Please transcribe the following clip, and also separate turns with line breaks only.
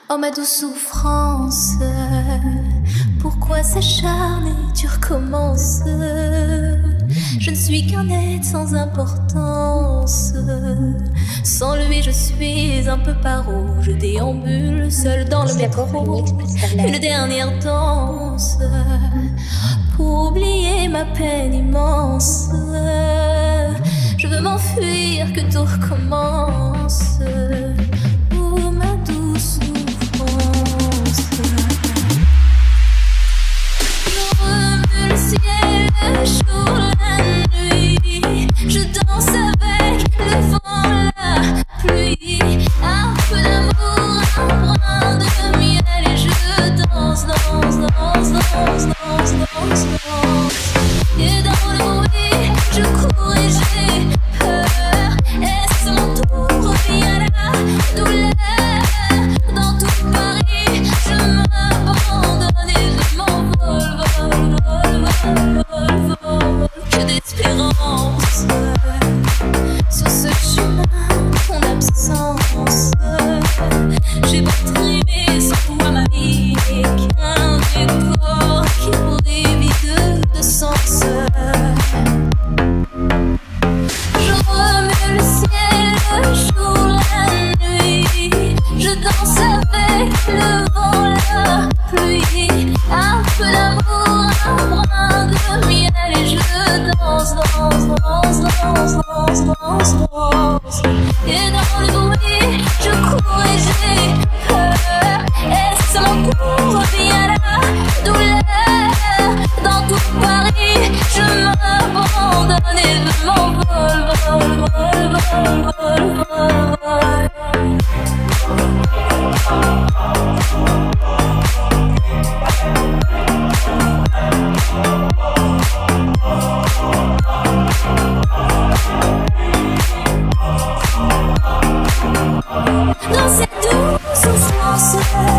Oh ma douce souffrance, pourquoi s'acharner, tu recommences? Je ne suis qu'un être sans importance. Sans lui je suis un peu paro. Je déambule seul dans le métro. Une dernière danse pour oublier ma peine immense. Je veux m'enfuir, que tout recommence. Oh ma douce souffrance. Je remue le ciel, le jour, la nuit. Je danse avec le vent, la pluie. Un peu d'amour, un brin de miel. Et je danse, danse, danse, danse, danse, danse, danse. Et dans le bruit, je cours et j'ai peur. Est-ce mon tour, revient la douleur? Dans tout Paris, je m'abandonne et je m'envole, vol, vol, vol, vol, vol. J'ai d'espérance sur ce chemin, ton absence. J'ai beau trimer sans toi ma vie, qu'un décor qui pourrait vide de sens. Je remue le ciel, le jour, la nuit. Je danse avec le vent, la pluie. Un peu d'amour, un brin de miel. Et je danse, danse, danse, danse, danse, danse, danse. Et dans le bruit, je cours et j'ai peur. Est-ce mon tour, revient la douleur? Dans tout Paris, je m'abandonne et je m'envole, vol, vol, vol, vol, vol. Dans cette douce souffrance,